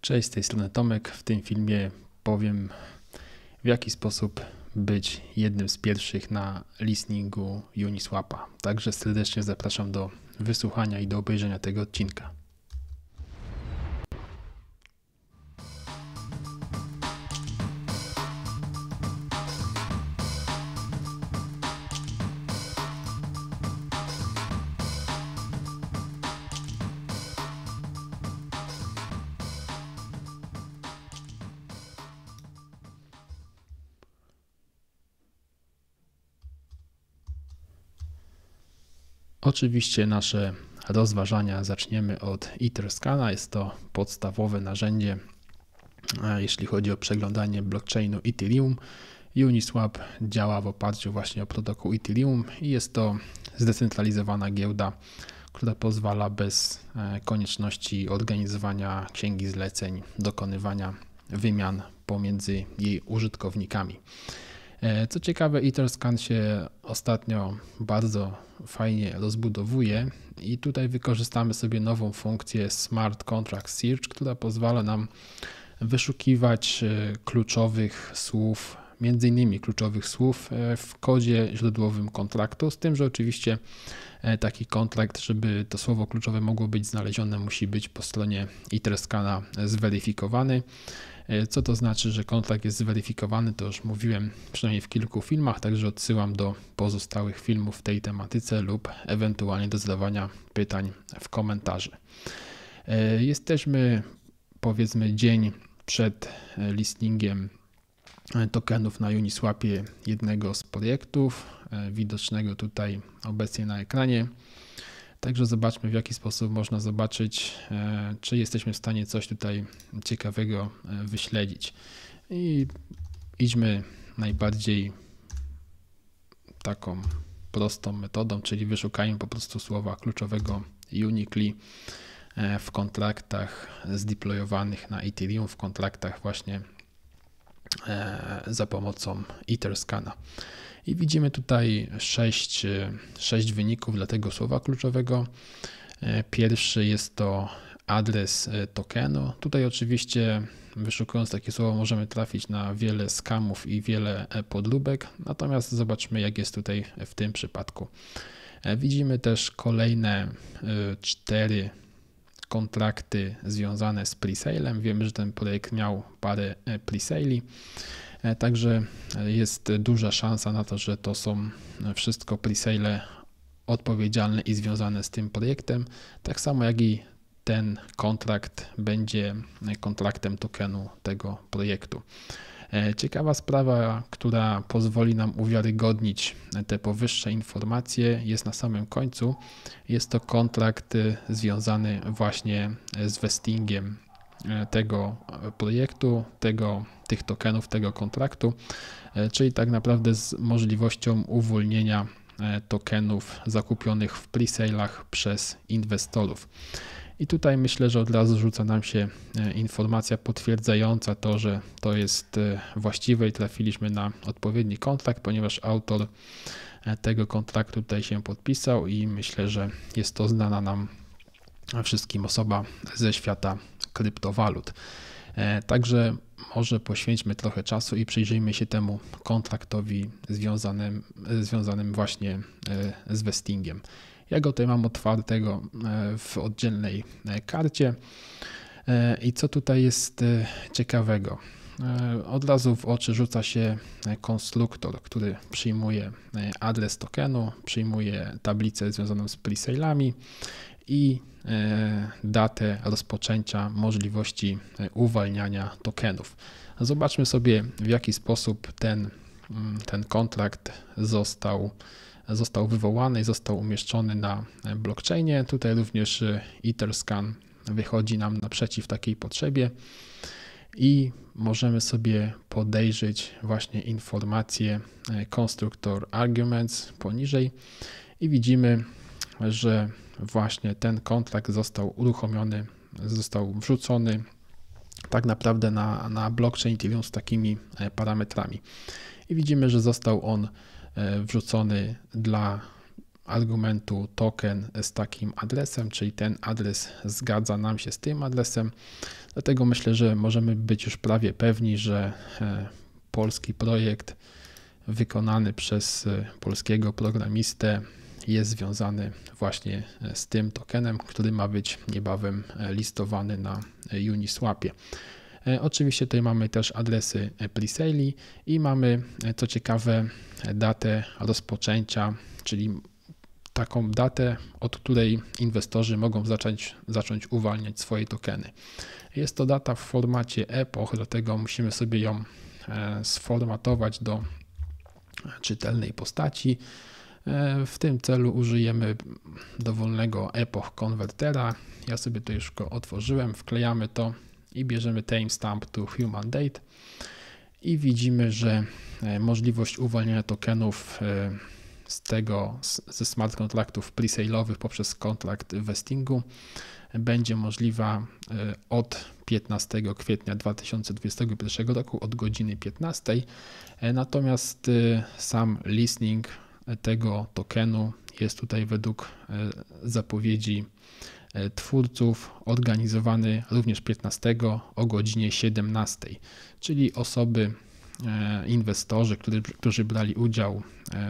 Cześć, z tej strony Tomek. W tym filmie powiem, w jaki sposób być jednym z pierwszych na listeningu Uniswapa. Także serdecznie zapraszam do wysłuchania i do obejrzenia tego odcinka. Oczywiście nasze rozważania zaczniemy od Etherscana. Jest to podstawowe narzędzie, jeśli chodzi o przeglądanie blockchainu Ethereum. Uniswap działa w oparciu właśnie o protokół Ethereum i jest to zdecentralizowana giełda, która pozwala bez konieczności organizowania księgi zleceń, dokonywania wymian pomiędzy jej użytkownikami. Co ciekawe, Etherscan się ostatnio bardzo fajnie rozbudowuje i tutaj wykorzystamy sobie nową funkcję Smart Contract Search, która pozwala nam wyszukiwać kluczowych słów, między innymi kluczowych słów w kodzie źródłowym kontraktu, z tym, że oczywiście taki kontrakt, żeby to słowo kluczowe mogło być znalezione, musi być po stronie Etherscana zweryfikowany. Co to znaczy, że kontrakt jest zweryfikowany, to już mówiłem przynajmniej w kilku filmach, także odsyłam do pozostałych filmów w tej tematyce lub ewentualnie do zadawania pytań w komentarzu. Jesteśmy powiedzmy dzień przed listingiem tokenów na Uniswapie jednego z projektów, widocznego tutaj obecnie na ekranie. Także zobaczmy, w jaki sposób można zobaczyć, czy jesteśmy w stanie coś tutaj ciekawego wyśledzić. I idźmy najbardziej taką prostą metodą, czyli wyszukajmy po prostu słowa kluczowego uniquely w kontraktach zdeployowanych na Ethereum, w kontraktach właśnie za pomocą Etherscana. I widzimy tutaj 6 wyników dla tego słowa kluczowego. Pierwszy jest to adres tokenu. Tutaj oczywiście wyszukując takie słowo możemy trafić na wiele skamów i wiele podróbek, natomiast zobaczmy, jak jest tutaj w tym przypadku. Widzimy też kolejne 4 kontrakty związane z presale'em. Wiemy, że ten projekt miał parę presale'i. Także jest duża szansa na to, że to są wszystko presale odpowiedzialne i związane z tym projektem. Tak samo jak i ten kontrakt będzie kontraktem tokenu tego projektu. Ciekawa sprawa, która pozwoli nam uwiarygodnić te powyższe informacje, jest na samym końcu. Jest to kontrakt związany właśnie z vestingiem tego projektu, tych tokenów, tego kontraktu, czyli tak naprawdę z możliwością uwolnienia tokenów zakupionych w presalach przez inwestorów. I tutaj myślę, że od razu rzuca nam się informacja potwierdzająca to, że to jest właściwe i trafiliśmy na odpowiedni kontrakt, ponieważ autor tego kontraktu tutaj się podpisał i myślę, że jest to znana nam wszystkim osoba ze świata kryptowalut. Także może poświęćmy trochę czasu i przyjrzyjmy się temu kontraktowi związanym właśnie z vestingiem. Ja go tutaj mam otwartego w oddzielnej karcie. I co tutaj jest ciekawego? Od razu w oczy rzuca się konstruktor, który przyjmuje adres tokenu, przyjmuje tablicę związaną z presalami i datę rozpoczęcia możliwości uwalniania tokenów. Zobaczmy sobie, w jaki sposób ten kontrakt został wywołany i został umieszczony na blockchainie. Tutaj również Etherscan wychodzi nam naprzeciw takiej potrzebie i możemy sobie podejrzeć właśnie informację Constructor Arguments poniżej i widzimy, że właśnie ten kontrakt został uruchomiony, został wrzucony tak naprawdę na blockchain Ethereum z takimi parametrami. I widzimy, że został on wrzucony dla argumentu token z takim adresem, czyli ten adres zgadza nam się z tym adresem. Dlatego myślę, że możemy być już prawie pewni, że polski projekt wykonany przez polskiego programistę jest związany właśnie z tym tokenem, który ma być niebawem listowany na Uniswapie. Oczywiście tutaj mamy też adresy presali i mamy, co ciekawe, datę rozpoczęcia, czyli taką datę, od której inwestorzy mogą zacząć uwalniać swoje tokeny. Jest to data w formacie epoch, dlatego musimy sobie ją sformatować do czytelnej postaci. W tym celu użyjemy dowolnego epoch konwertera. Ja sobie to już go otworzyłem, wklejamy to i bierzemy timestamp to human date i widzimy, że możliwość uwalniania tokenów ze smart kontraktów presale'owych poprzez kontrakt vestingu będzie możliwa od 15 kwietnia 2021 roku od godziny 15. Natomiast sam listing tego tokenu jest tutaj według zapowiedzi twórców organizowany również 15 o godzinie 17, czyli osoby, inwestorzy, którzy brali udział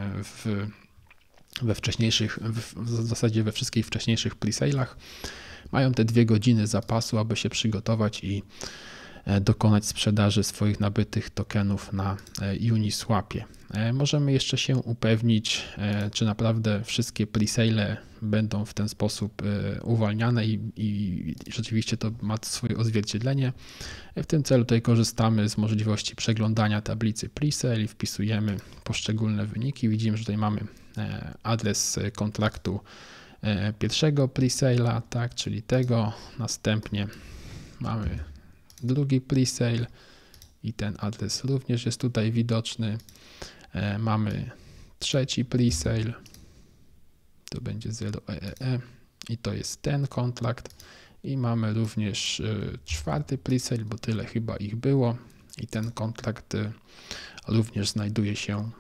w zasadzie we wszystkich wcześniejszych presalach, mają te 2 godziny zapasu, aby się przygotować i dokonać sprzedaży swoich nabytych tokenów na Uniswapie. Możemy jeszcze się upewnić, czy naprawdę wszystkie presale będą w ten sposób uwalniane i rzeczywiście to ma swoje odzwierciedlenie. W tym celu tutaj korzystamy z możliwości przeglądania tablicy presale i wpisujemy poszczególne wyniki. Widzimy, że tutaj mamy adres kontraktu pierwszego presala, tak, czyli tego. Następnie mamy drugi presale i ten adres również jest tutaj widoczny. Mamy trzeci presale, to będzie 0EEE i to jest ten kontrakt. I mamy również czwarty presale, bo tyle chyba ich było i ten kontrakt również znajduje się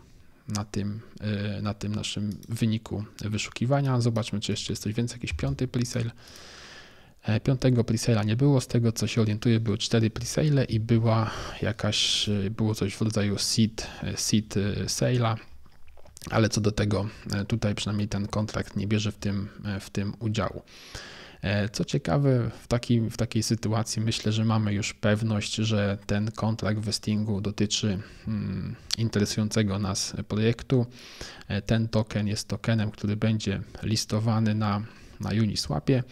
na tym naszym wyniku wyszukiwania. Zobaczmy, czy jeszcze jest coś więcej, jakiś 5. presale. 5. presala nie było, z tego co się orientuję były 4 presale i było coś w rodzaju seed sale'a, ale co do tego tutaj przynajmniej ten kontrakt nie bierze w tym udziału. Co ciekawe, w takiej sytuacji myślę, że mamy już pewność, że ten kontrakt vestingu dotyczy interesującego nas projektu. Ten token jest tokenem, który będzie listowany na Uniswapie.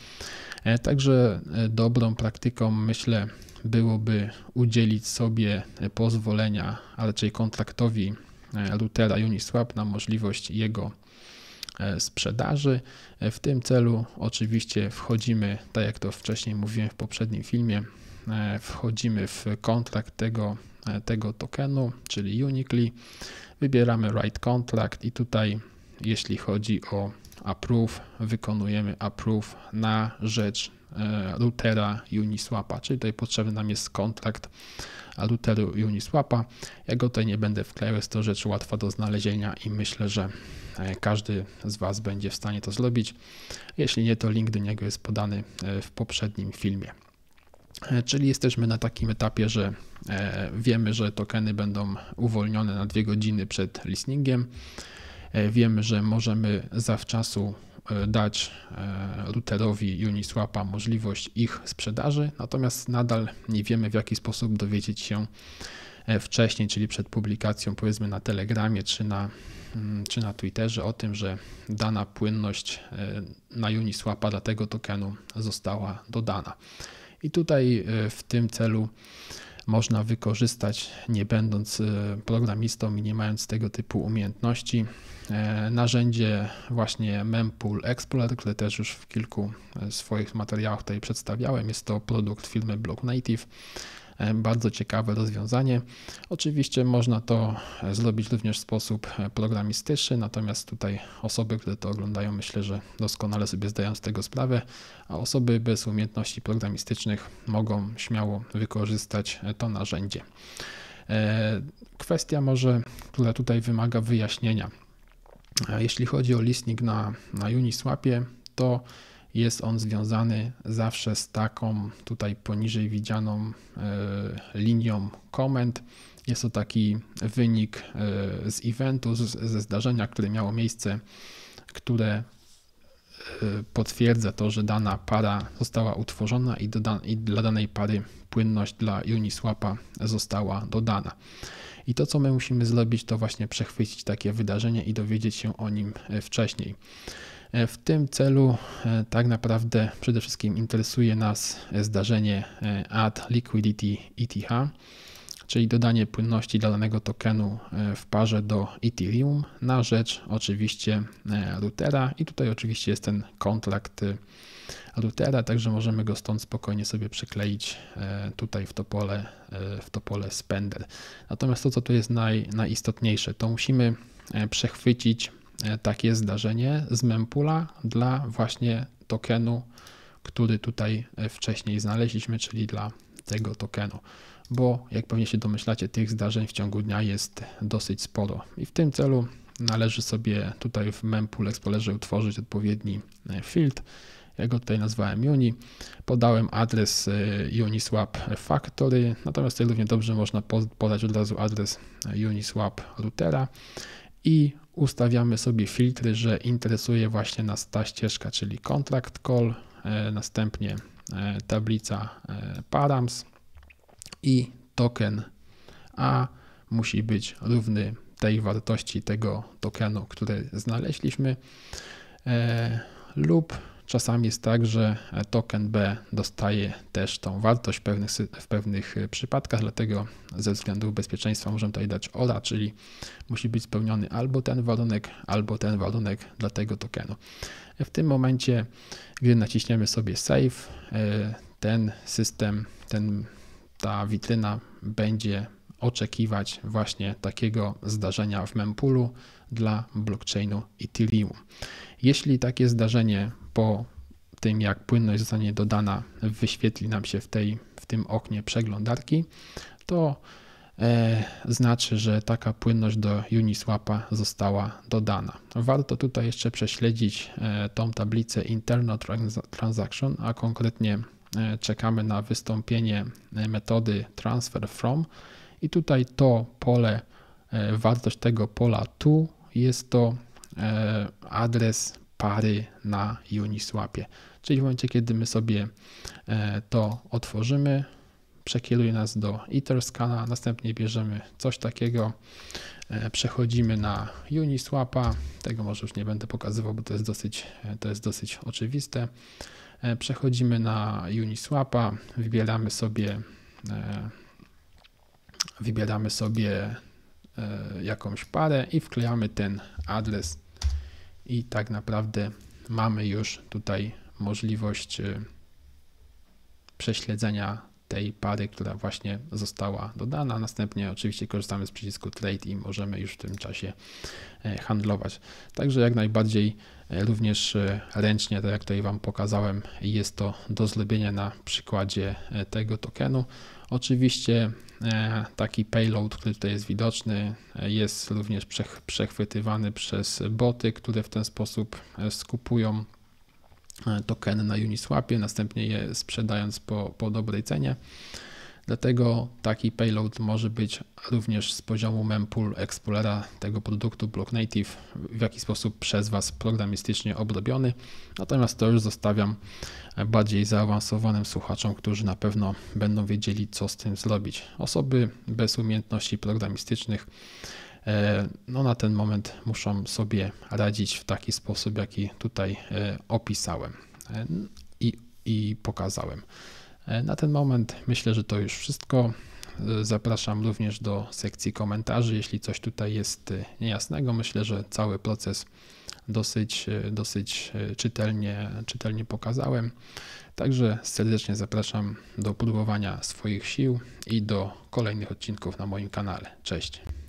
Także dobrą praktyką, myślę, byłoby udzielić sobie pozwolenia, a raczej kontraktowi routera Uniswap na możliwość jego sprzedaży. W tym celu oczywiście wchodzimy, tak jak to wcześniej mówiłem w poprzednim filmie, wchodzimy w kontrakt tego tokenu, czyli Unikly, wybieramy Write Contract i tutaj jeśli chodzi o Approve, wykonujemy Approve na rzecz routera Uniswapa, czyli tutaj potrzebny nam jest kontrakt routeru Uniswapa. Ja go tutaj nie będę wklejał, jest to rzecz łatwa do znalezienia i myślę, że każdy z Was będzie w stanie to zrobić. Jeśli nie, to link do niego jest podany w poprzednim filmie. Czyli jesteśmy na takim etapie, że wiemy, że tokeny będą uwolnione na 2 godziny przed listingiem. Wiemy, że możemy zawczasu dać routerowi Uniswapa możliwość ich sprzedaży, natomiast nadal nie wiemy, w jaki sposób dowiedzieć się wcześniej, czyli przed publikacją powiedzmy na Telegramie czy na Twitterze o tym, że dana płynność na Uniswapa dla tego tokenu została dodana. I tutaj w tym celu można wykorzystać, nie będąc programistą i nie mając tego typu umiejętności, narzędzie właśnie Mempool Explorer, które też już w kilku swoich materiałach tutaj przedstawiałem. Jest to produkt firmy Block Native. Bardzo ciekawe rozwiązanie. Oczywiście można to zrobić również w sposób programistyczny, natomiast tutaj osoby, które to oglądają, myślę, że doskonale sobie zdają z tego sprawę, a osoby bez umiejętności programistycznych mogą śmiało wykorzystać to narzędzie. Kwestia może, która tutaj wymaga wyjaśnienia. Jeśli chodzi o listing na Uniswapie, to jest on związany zawsze z taką tutaj poniżej widzianą linią komend. Jest to taki wynik z eventu, ze zdarzenia, które miało miejsce, które potwierdza to, że dana para została utworzona i dla danej pary płynność dla Uniswapa została dodana. I to, co my musimy zrobić, to właśnie przechwycić takie wydarzenie i dowiedzieć się o nim wcześniej. W tym celu tak naprawdę przede wszystkim interesuje nas zdarzenie Add Liquidity ETH, czyli dodanie płynności dla danego tokenu w parze do Ethereum na rzecz oczywiście routera i tutaj oczywiście jest ten kontrakt routera, także możemy go stąd spokojnie sobie przykleić tutaj w to pole spender. Natomiast to, co tu jest najistotniejsze, to musimy przechwycić takie zdarzenie z mempoola dla właśnie tokenu, który tutaj wcześniej znaleźliśmy, czyli dla tego tokenu, bo jak pewnie się domyślacie, tych zdarzeń w ciągu dnia jest dosyć sporo i w tym celu należy sobie tutaj w Mempool Explorerze utworzyć odpowiedni field. Ja go tutaj nazwałem Uni, podałem adres Uniswap Factory, natomiast tutaj równie dobrze można podać od razu adres Uniswap routera i ustawiamy sobie filtry, że interesuje właśnie nas ta ścieżka, czyli contract call, następnie tablica params i token A musi być równy tej wartości tego tokenu, który znaleźliśmy, lub czasami jest tak, że token B dostaje też tą wartość w pewnych przypadkach, dlatego ze względów bezpieczeństwa możemy tutaj dać ORA, czyli musi być spełniony albo ten warunek dla tego tokenu. W tym momencie, gdy naciśniemy sobie Save, ten system, ta witryna będzie oczekiwać właśnie takiego zdarzenia w mempoolu dla blockchainu Ethereum. Jeśli takie zdarzenie po tym, jak płynność zostanie dodana, wyświetli nam się w tym oknie przeglądarki, to znaczy, że taka płynność do Uniswapa została dodana. Warto tutaj jeszcze prześledzić tą tablicę Internal Transaction, a konkretnie czekamy na wystąpienie metody Transfer From i tutaj to pole, wartość tego pola tu jest to adres pary na Uniswapie. Czyli w momencie, kiedy my sobie to otworzymy, przekieruje nas do Etherscana, następnie bierzemy coś takiego, przechodzimy na Uniswapa, tego może już nie będę pokazywał, bo to jest dosyć oczywiste. Przechodzimy na Uniswapa, wybieramy sobie jakąś parę i wklejamy ten adres i tak naprawdę mamy już tutaj możliwość prześledzenia tej pary, która właśnie została dodana. Następnie oczywiście korzystamy z przycisku Trade i możemy już w tym czasie handlować. Także jak najbardziej również ręcznie, tak jak tutaj Wam pokazałem, jest to do zrobienia na przykładzie tego tokenu. Oczywiście taki payload, który tutaj jest widoczny, jest również przechwytywany przez boty, które w ten sposób skupują tokeny na Uniswapie, następnie je sprzedając po dobrej cenie. Dlatego taki payload może być również z poziomu Mempool Explorera tego produktu Block Native w jakiś sposób przez Was programistycznie obrobiony. Natomiast to już zostawiam bardziej zaawansowanym słuchaczom, którzy na pewno będą wiedzieli, co z tym zrobić. Osoby bez umiejętności programistycznych na ten moment muszą sobie radzić w taki sposób, jaki tutaj opisałem i pokazałem. Na ten moment myślę, że to już wszystko. Zapraszam również do sekcji komentarzy, jeśli coś tutaj jest niejasnego. Myślę, że cały proces dosyć czytelnie pokazałem. Także serdecznie zapraszam do próbowania swoich sił i do kolejnych odcinków na moim kanale. Cześć!